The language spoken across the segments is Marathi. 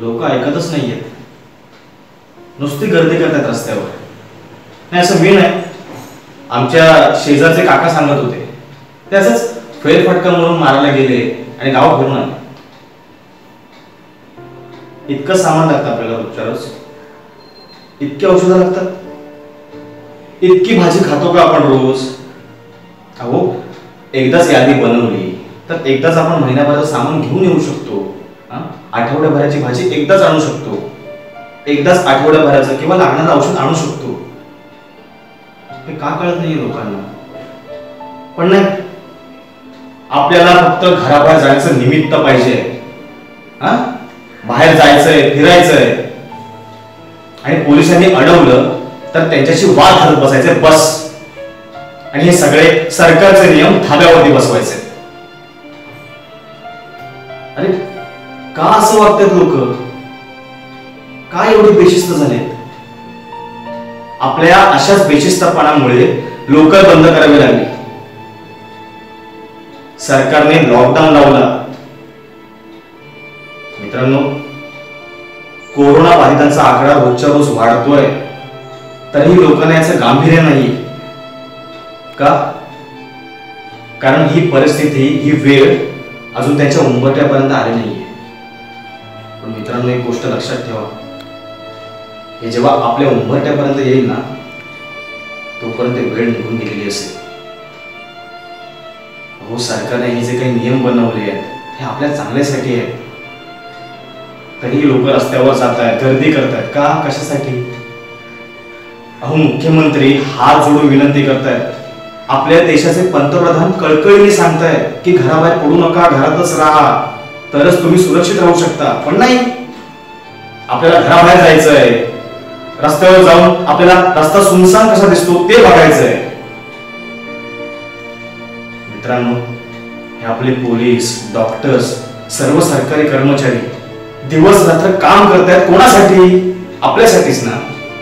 लोक ऐकतच नाहीयेत, नुसती गर्दी करतात रस्त्यावर. नाही असं मी नाही, आमच्या शेजारचे काका सांगत होते, ते असंच फेरफटका म्हणून मारायला गेले आणि गाव फिरून आले. इतकं सामान लागतं आपल्याला रोजच्यारोज, इतकी औषधं लागतात, इतकी भाजी खातो का आपण रोज? अहो एकदाच यादी बनवली तर एकदाच आपण महिन्याभराचं सामान घेऊन येऊ शकतो. आठवड्याभराची भाजी एकदाच आणू शकतो, एकदाच आठवड्याभराचं किंवा लागणारं औषध आणू शकतो. हे का कळत नाहीये लोकांना? पण नाही, आपल्याला फक्त घराबाहेर जाण्याचं निमित्त पाहिजे. बाहेर जायचंय, फिरायचंय, आणि पोलिसांनी अडवलं तर त्यांच्याशी वाद घालत बसायचे बस. आणि हे सगळे सरकारचे नियम धाब्यावरती बसवायचे. अरे का असं वागतात लोक? का एवढे बेशिस्त झालेत? आपल्या अशाच बेशिस्तपणामुळे लोकल बंद करावे लागले. सरकारने लॉकडाऊन लावला. मित्रांनो, कोरोना बाधितांचा आकडा रोजच्या रोज वाढतोय, तरीही लोकांना याचं गांभीर्य नाही का? कारण ही परिस्थिती, ही वेळ अजून त्यांच्या उंबरठ्यापर्यंत आली नाहीये. पण मित्रांनो, एक गोष्ट लक्षात ठेवा, हे जेव्हा आपल्या उंबरठ्यापर्यंत येईल ना, तोपर्यंत वेळ निघून गेलेली असेल. अहो सरकारने हे जे काही नियम बनवले आहेत हे आपल्या चांगल्यासाठी आहेत, तरी लोक रस्त्यावर जात आहेत, गर्दी करतायत का? कशासाठी? अहो मुख्यमंत्री हात जोडून विनंती करतायत, आपल्या देशाचे पंतप्रधान कळकळीने सांगतायत की घराबाहेर पडू नका, घरातच राहा, तरच तुम्ही सुरक्षित राहू शकता. पण नाही, आपल्याला घराबाहेर जायचंय, रस्त्यावर जाऊन आपल्याला रस्ता सुनसान कसा दिसतो ते बघायचंय. मित्रांनो, हे आपले पोलीस, डॉक्टर्स, सर्व सरकारी कर्मचारी दिवस रात्र काम करतायत. कोणासाठी? आपल्यासाठीच ना.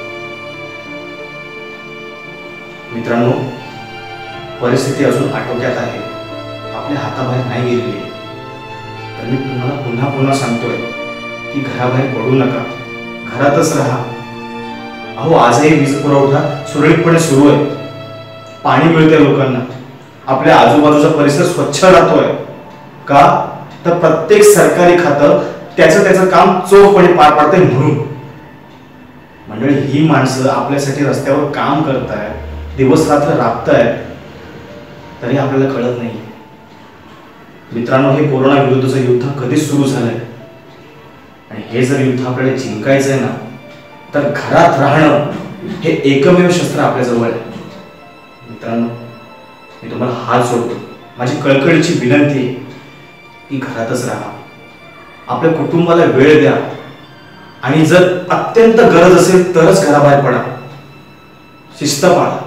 मित्रांनो, परिस्थिती अजून आटोक्यात आहे, आपल्या हाताबाहेर नाही गेलेली. तर मी तुम्हाला पुन्हा पुन्हा सांगतोय की घराबाहेर पडू नका, घरातच राहा. अहो आजही वीज पुरवठा सुरळीतपणे सुरू आहे, पाणी मिळते लोकांना, आपल्या आजूबाजूचा परिसर स्वच्छ राहतोय का? तर प्रत्येक सरकारी खातं त्याचं काम चोखपणे पार पाडतंय म्हणून. मंडळी, ही माणसं आपल्यासाठी रस्त्यावर काम करतायत, दिवस रात्र राबतायत, तरी आपल्याला कळत नाही. मित्रांनो, हे कोरोना विरुद्धचं युद्ध कधीच सुरू झालंय, आणि हे जर युद्ध आपल्याला जिंकायचं आहे ना, तर घरात राहणं हे एकमेव शस्त्र आपल्याजवळ आहे. मित्रांनो, मी तुम्हाला हात जोडतो, माझी कळकळीची विनंती आहे की घरातच राहा, आपल्या कुटुंबाला वेळ द्या, आणि जर अत्यंत गरज असेल तरच घराबाहेर पडा, शिस्त पाळा.